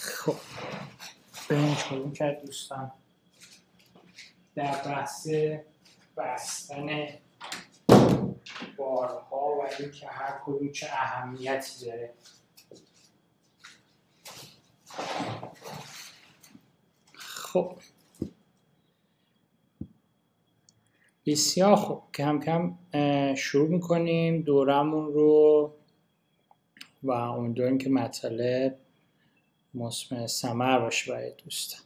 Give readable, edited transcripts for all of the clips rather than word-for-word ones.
خب بریم شروع کرد دوستان در بحث بستن بارها و اینکه هر کدوم چه اهمیتی داره. خب بسیار خوب، کم کم شروع میکنیم دورمون رو و امیدواریم که مطالب مثمر ثمر باشه برای دوستان.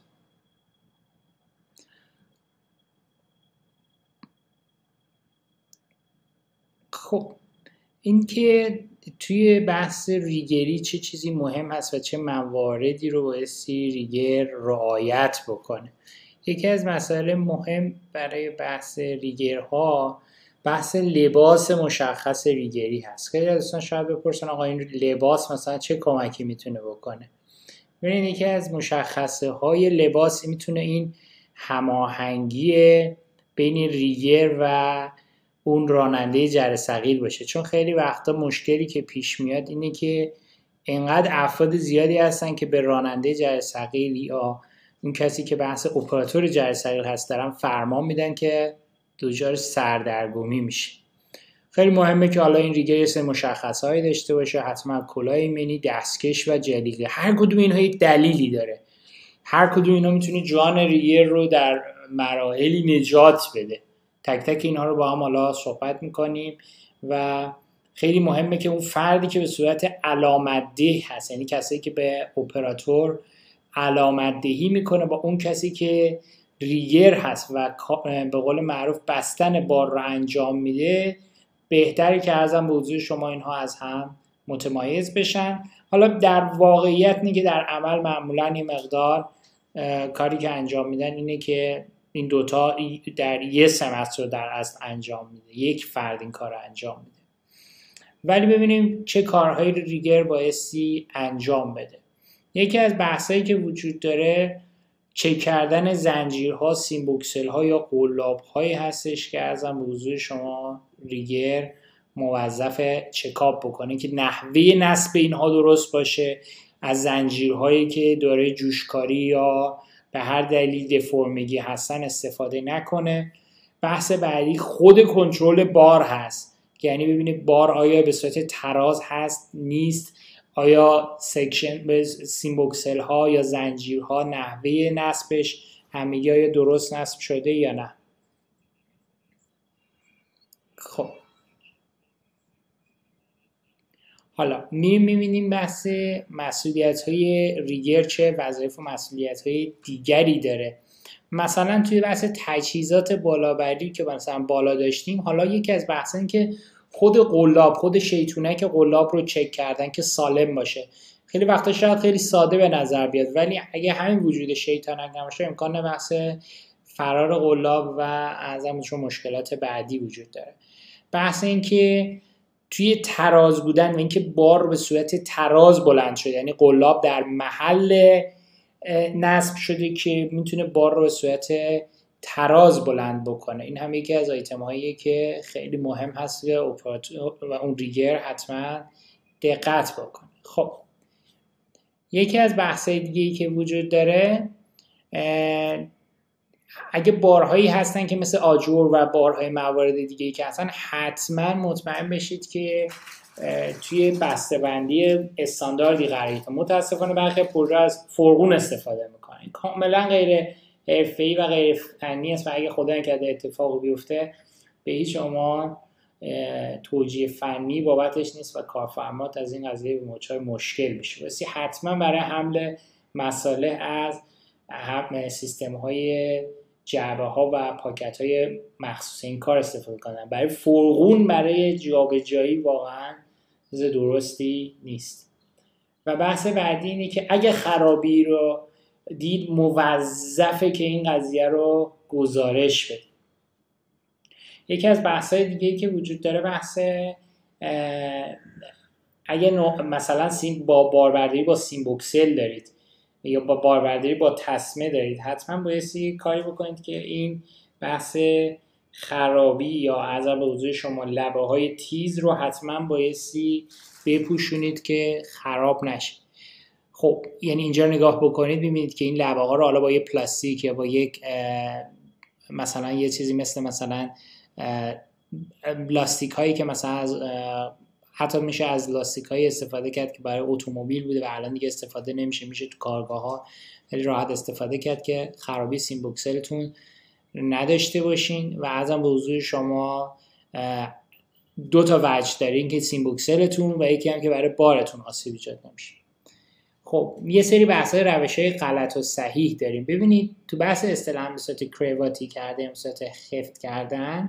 خب این که توی بحث ریگری چه چیزی مهم هست و چه مواردی رو بایستی ریگر رعایت بکنه. یکی از مسائل مهم برای بحث ریگرها بحث لباس مشخص ریگری هست. خیلی از دوستان شاید بپرسن آقا این لباس مثلا چه کمکی میتونه بکنه؟ ببینید یکی از مشخصه های لباس میتونه این هماهنگی بین ریگر و اون راننده جرثقیل باشه، چون خیلی وقتا مشکلی که پیش میاد اینه که انقدر افراد زیادی هستن که به راننده جرثقیل یا اون کسی که بحث اپراتور جرثقیل هست دارن فرمان میدن که دچار سردرگمی میشه. خیلی مهمه که حالا این ریگر یه سری مشخصهایی داشته باشه، حتما کلاه ایمنی، دستکش و جلیقه. هر کدوم اینها یک دلیلی داره، هر کدوم اینا میتونه جان ریگر رو در مراحلی نجات بده. تک تک اینها رو با هم حالا صحبت میکنیم و خیلی مهمه که اون فردی که به صورت علامت‌ده هست، یعنی کسی که به اپراتور علامت‌دهی میکنه با اون کسی که ریگر هست و به قول معروف بستن بار رو انجام میده، بهتری که ازم به حضور شما اینها از هم متمایز بشن. حالا در واقعیت نیگه در عمل معمولا یه مقدار کاری که انجام میدن اینه که این دوتا در یه سمستر در اصل انجام میده، یک فرد این کار رو انجام میده. ولی ببینیم چه کارهایی رو ریگر بایستی انجام بده. یکی از بحثایی که وجود داره چک کردن زنجیرها، سیمبوکسل‌ها یا قلاب‌هایی هستش که ازم به حضور شما ریگر موظف چکاپ بکنه که نحوه نصب اینها درست باشه، از زنجیرهایی که داره جوشکاری یا به هر دلیل دفرمگی هستن استفاده نکنه. بحث بعدی خود کنترل بار هست، یعنی ببینید بار آیا به صورت تراز هست نیست، آیا سکشن به سیمبوکسل ها یا زنجیرها نحوه نصبش همگی آیا درست نصب شده یا نه. خب حالا میبینیم بحث مسئولیت های ریگر چه وظایف و مسئولیت های دیگری داره. مثلا توی بحث تجهیزات بالابری که مثلا بالا داشتیم، حالا یکی از بحث این که خود قلاب، خود شیطونک قلاب رو چک کردن که سالم باشه. خیلی وقتا شاید خیلی ساده به نظر بیاد، ولی اگه همین وجود شیطانک نباشه امکان بحث فرار قلاب و اعظمش مشکلات بعدی وجود داره. بحث این که توی تراز بودن و اینکه بار به صورت تراز بلند شده، یعنی قلاب در محل نصب شده که میتونه بار رو به صورت تراز بلند بکنه. این هم یکی از آیتم هاییه که خیلی مهم هست که اپراتور و اون ریگر حتما دقت بکنه. خب یکی از بحثای دیگه‌ای که وجود داره، اگه بارهایی هستن که مثل آجور و بارهای موارد دیگه‌ای که هستن، حتما مطمئن بشید که توی بسته‌بندی استانداردی قرار گرفته. متاسفانه برخی پروژه از فرغون استفاده میکنن، کاملا غیر حرفه‌ای و غیر فنی است و اگه خدا نکرده اتفاقی بیفته به هیچ عنوان توجیه فنی بابتش نیست و کارفرمات از این قضیه به دچار مشکل میشه. واسه حتما برای حمل مصالح از سیستم‌های جعبه ها و پاکت های مخصوص این کار استفاده کنن. برای فرغون برای جابجایی واقعا چیز درستی نیست. و بحث بعدی اینه که اگه خرابی رو دید موظفه که این قضیه رو گزارش بده. یکی از بحث‌های دیگه‌ای که وجود داره بحث اگه مثلا با باربرداری با سیمبوکسل دارید یا با باربرداری با تسمه دارید، حتما بایستی کاری بکنید که این بحث خرابی یا عذاب حضور شما لبه های تیز رو حتما بایستی بپوشونید که خراب نشه. خب یعنی اینجا نگاه بکنید ببینید که این لبه ها رو حالا با یه پلاستیک یا با یک مثلا یه چیزی مثلا لاستیک هایی که مثلا از حتی میشه از لاستیک هایی استفاده کرد که برای اتومبیل بوده و الان دیگه استفاده نمیشه، میشه تو کارگاه ها خیلی راحت استفاده کرد که خرابی سیم بوکسلتون نداشته باشین. و ازم به حضور شما 2 تا وجه دارین که سیم بوکسلتون و یکی هم که برای بارتون آسیب ایجاد نمیشه. خب یه سری بحث‌های روش‌های غلط و صحیح داریم. ببینید تو بحث اصطلاحاً به صورت کرواتی کردن، به صورت خفت کردن،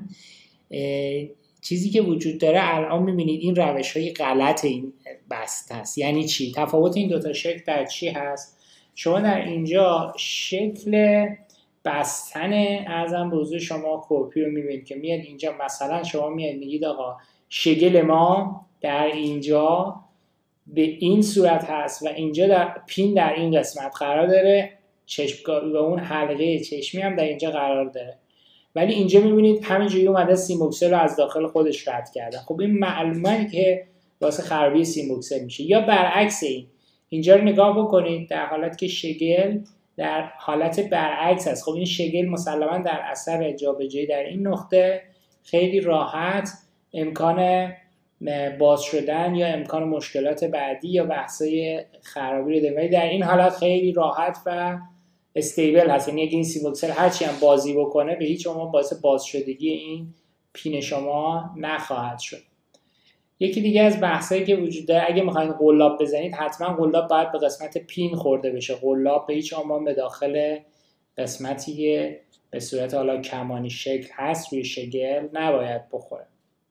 چیزی که وجود داره الان می‌بینید این روش‌های غلط این بسته است. یعنی چی؟ تفاوت این 2 تا شکل در چی هست؟ شما در اینجا شکل بستن ارزم به حضور شما کپی رو می‌بینید که میاد اینجا، مثلا شما میاد میگید آقا شگل ما در اینجا به این صورت هست و اینجا در پین در این قسمت قرار داره، چشمگاهی و اون حلقه چشمی هم در اینجا قرار داره، ولی اینجا میبینید همینجوری اومده سیم بوکسل رو از داخل خودش رد کرده. خب این معلومه که واسه خرابی سیم بوکسل میشه. یا برعکس اینجا رو نگاه بکنید در حالت که شگل در حالت برعکس هست. خب این شگل مسلما در اثر جابجایی در این نقطه خیلی راحت امکان باز شدن یا امکان مشکلات بعدی یا بحثای خرابی رو داره، ولی در این حالت خیلی راحت و استیبل هست. یعنی اگه این سیم بوکسل هرچی هم بازی بکنه به هیچ عنوان باعث باز شدگی این پین شما نخواهد شد. یکی دیگه از بحثایی که وجود داره، اگه میخواین قلاب بزنید حتما قلاب باید به قسمت پین خورده بشه. قلاب به هیچ عنوان به داخل قسمتی که به صورت حالا کمانی شکل هست روی شگل نباید بخوره.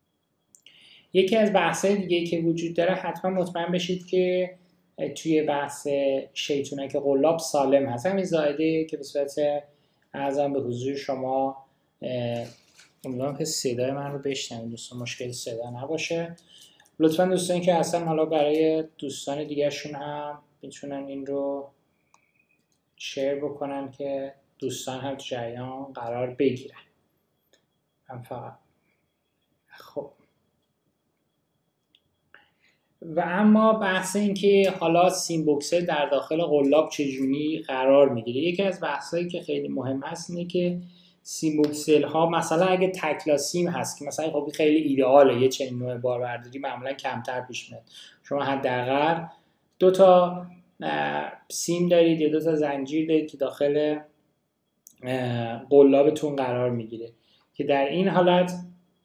یکی از بحث‌های دیگه که وجود داره، حتما مطمئن بشید که توی بحث شیطونک قلاب سالم هست. همین زائده که به صورت ارزم به حضور شما، امیدوارم که صدای من رو بشنوید دوستان، مشکل صدا نباشه. لطفا دوستان که اصلا حالا برای دوستان دیگرشون هم میتونن این رو شیر بکنن که دوستان هم تو جریان قرار بگیرن. من فقط خب و اما بحث این که حالا سیم بوکسل در داخل قلاب چجوری قرار میگیره، یکی از بحثایی که خیلی مهم هست اینه که سیم بوکسل ها مثلا اگه تکلا سیم هست که مثلا خب خیلی ایدئاله، یه چنین نوع باربرداری معمولا کمتر پیش میاد. شما حداقل 2 تا سیم دارید یا 2 تا زنجیر دارید که داخل قلابتون قرار میگیره که در این حالت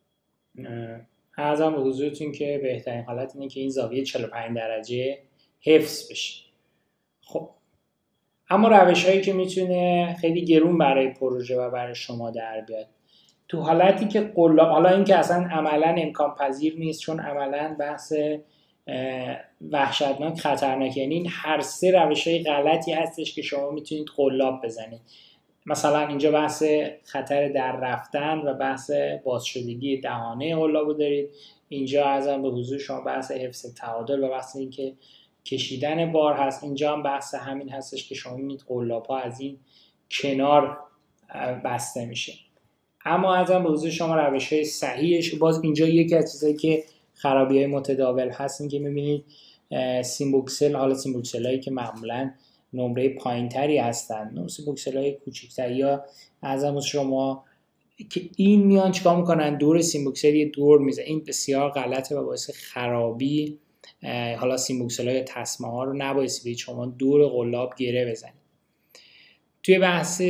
عرضم به حضورتون که بهترین حالت اینه که این زاویه 45 درجه حفظ بشه. خب اما روش هایی که میتونه خیلی گرون برای پروژه و برای شما در بیاد تو حالتی که قلاب، حالا این که اصلا عملا امکان پذیر نیست چون عملا بحث وحشتناک خطرناک، یعنی این هر 3 روش های غلطی هستش که شما میتونید قلاب بزنید. مثلا اینجا بحث خطر در رفتن و بحث بازشدگی دهانه قلابو دارید. اینجا ازم به حضور شما بحث حفظ تعادل و بحث این که کشیدن بار هست. اینجا هم بحث همین هستش که شما می‌بینید قلاب‌ها از این کنار بسته میشه. اما ازم به حضور شما روش‌های صحیحش، باز اینجا یکی از چیزایی که خرابی‌های متداول هست این که می‌بینید سیم بوکسل، حالا سیم بوکسلایی که معمولاً نمره پایینتری هستن، سیم بوکسلای کوچیک‌تر یا ازم شما که این میان چیکار میکنن دور سیم بوکسل یه دور میزنن. این بسیار غلطه و باعث خرابی حالا سیم بوکسل‌های تسمه ها رو نبایستی شما دور قلاب گره بزنید. توی بحث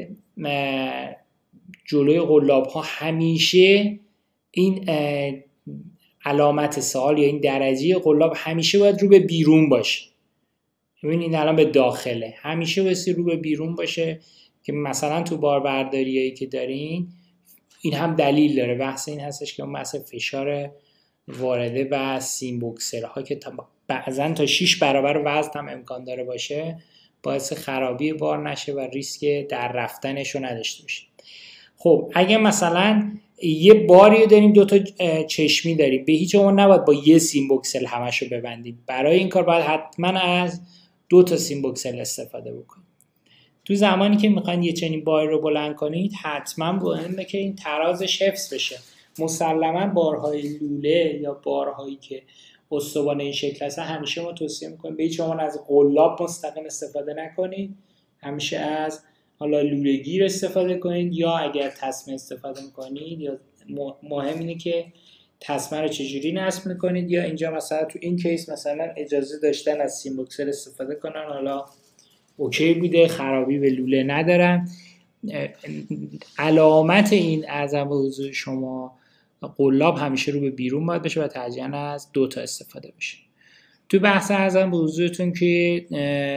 جلوی قلاب ها همیشه این علامت سوال یا این درجه قلاب همیشه باید رو به بیرون باشه. ببینید الان به داخله، همیشه باید رو به بیرون باشه که مثلا تو باربرداریایی که دارین این هم دلیل داره. بحث این هستش که اون بحث فشار وارده و سیم بوکسل ها که بعضن تا 6 برابر وزن هم امکان داره باشه باعث خرابی بار نشه و ریسک در رفتنش رو نداشته باشیم. خب اگه مثلا یه باری رو داریم 2 تا چشمی داریم، به هیچ عنوان نباید با یه سیم بوکسل همش رو ببندیم. برای این کار باید حتما از 2 تا سیم بوکسل استفاده بکنید. تو زمانی که میخواین یه چنین بار رو بلند کنید حتما مهمه که این ترازش حفظ بشه. مسلما بارهای لوله یا بارهایی که استوانه این شکل هست همیشه ما توصیه میکنیم به هیچ عنوان از قلاب مستقیم استفاده نکنید، همیشه از حالا لوله گیر استفاده کنید یا اگر تسمه استفاده میکنید یا مهم اینه که تسمه رو چجوری نصب میکنید، یا اینجا مثلا تو این کیس مثلا اجازه داشتن از سیم بوکسر استفاده کنن، حالا اوکی بوده، خرابی به لوله ندارن. علامت این ارزم به حضور شما قلاب همیشه رو به بیرون باید بشه و ترجیحاً از 2 تا استفاده بشه. تو بحث ارزم به حضورتون که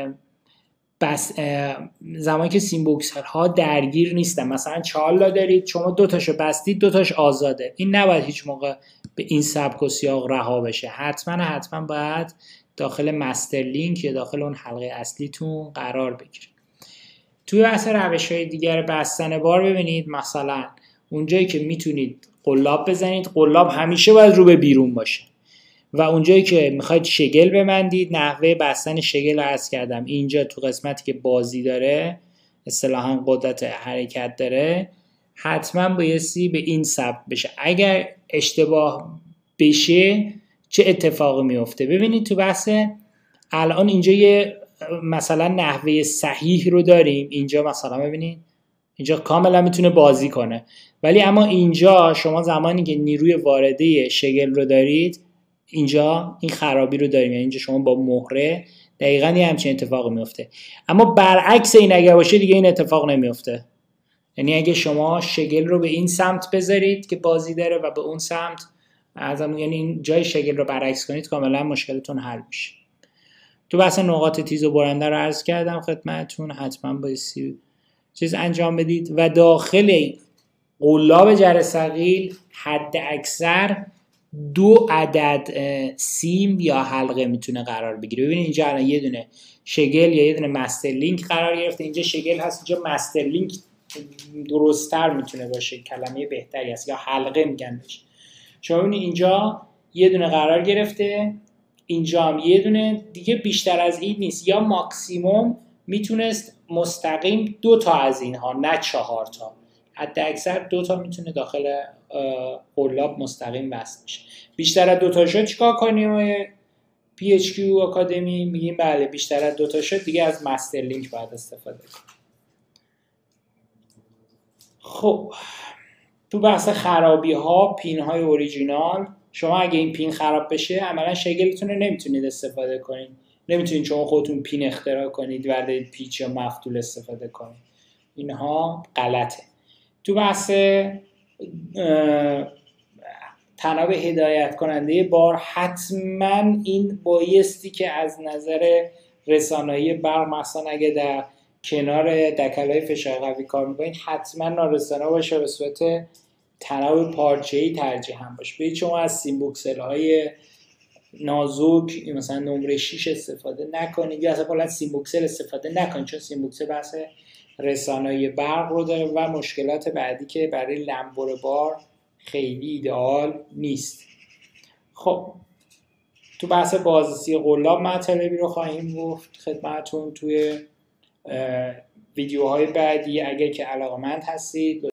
بس زمانی که سیم بوکسرها درگیر نیستن، مثلا 4 دارید شما 2 تاشو بستید 2 تاش آزاده، این نباید هیچ موقع به این سبک و سیاق رها بشه، حتما باید داخل مستر لینک یا داخل اون حلقه اصلیتون قرار بگیره. توی بحث روش‌های دیگر بستن بار ببینید مثلا اونجایی که میتونید قلاب بزنید، قلاب همیشه باید رو به بیرون باشه و اونجایی که میخواید شگل ببندید، نحوه بستن شگل رو عرض کردم، اینجا تو قسمتی که بازی داره اصطلاحاً قدرت حرکت داره حتما بایستی به این سبک بشه. اگر اشتباه بشه چه اتفاقی میفته؟ ببینید تو بحث الان اینجا یه مثلا نحوه صحیح رو داریم، اینجا مثلا ببینید اینجا کاملا میتونه بازی کنه، ولی اما اینجا شما زمانی که نیروی وارده شگل رو دارید اینجا این خرابی رو داریم، یعنی اینجا شما با مهره دقیقاً یه همچین اتفاق میفته. اما برعکس این اگه باشه دیگه این اتفاق نمیفته، یعنی اگه شما شگل رو به این سمت بذارید که بازی داره و به اون سمت یعنی این جای شگل رو برعکس کنید کاملا مشکلتون حل میشه. تو بحث نقاط تیز و برنده رو عرض کردم خدمتتون، حتما بایستی چیز انجام بدید و داخل قلاب جرثقیل حد اکثر 2 عدد سیم یا حلقه میتونه قرار بگیره. ببینید اینجا الان یه دونه شگل یا یه دونه مستر لینک قرار گرفته، اینجا شگل هست، اینجا مستر لینک درست‌تر میتونه باشه، کلمه بهتری است، یا حلقه میگن بهش. شما ببینید اینجا یه دونه قرار گرفته، اینجا هم یه دونه، دیگه بیشتر از این نیست، یا ماکسیموم میتونست مستقیم 2 تا از اینها نه 4 تا، حد اکثر 2 تا میتونه داخل قلاب مستقیم وصل بشه. بیشتر از 2 تا شد چیکار کنیم؟ PHQ آکادمی میگیم بله بیشتر از 2 تا شد دیگه از مستر لینک باید استفاده کنیم. خب تو بحث خرابی ها، پین های اوریجینال، شما اگه این پین خراب بشه عملا شگلتون رو نمیتونید استفاده کنید، نمیتونید شما خودتون پین اختراع کنید وردید پیچ یا مفتول استفاده کنید، اینها غلطه. تو بحث تناب هدایت کننده بار حتما این بایستی که از نظر رسانه‌ای برق مثلا اگه در کنار دکل‌های فشار قوی کار میکنید حتما نارسانه باشه، به صورت تناب پارچه‌ای ترجیح هم باشه. به شما از سیم بوکسرهای نازک مثلا نمره 6 استفاده نکنید یا اصلا کلا سیم بوکسر استفاده نکنید، چون سیم بوکسر بحث رسانه‌ای برق رو داره و مشکلات بعدی که برای لنبر بار خیلی ایدئال نیست. خب تو بحث بازرسی قلاب مطالبی رو خواهیم گفت خدمتتون توی ویدیوهای بعدی. اگر که علاقه‌مند هستید